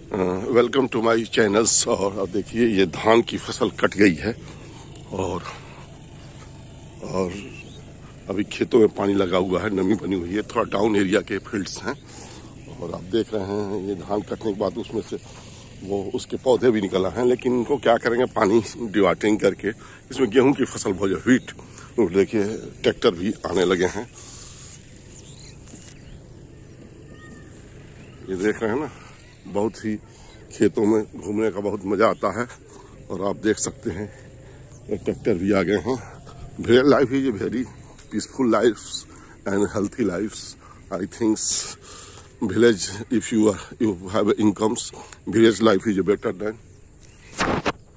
Welcome to my channels. और अब देखिए ये धान की फसल कट गई है और अभी खेतों में पानी लगा हुआ है, नमी बनी हुई है। थोड़ा डाउन एरिया के फील्ड्स हैं और आप देख रहे हैं ये धान कटने के बाद उसमें से वो उसके पौधे भी निकला हैं, लेकिन इनको क्या करेंगे, पानी डिवाटरिंग करके इसमें गेहूं की फसल बहुत व्हीट। और देखिए ट्रैक्टर भी आने लगे हैं, ये देख रहे हैं ना। बहुत ही खेतों में घूमने का बहुत मजा आता है और आप देख सकते हैं ट्रैक्टर भी आ गए हैं। Village life is a very peaceful life and healthy life. I thinks village, if you have incomes, village life is better than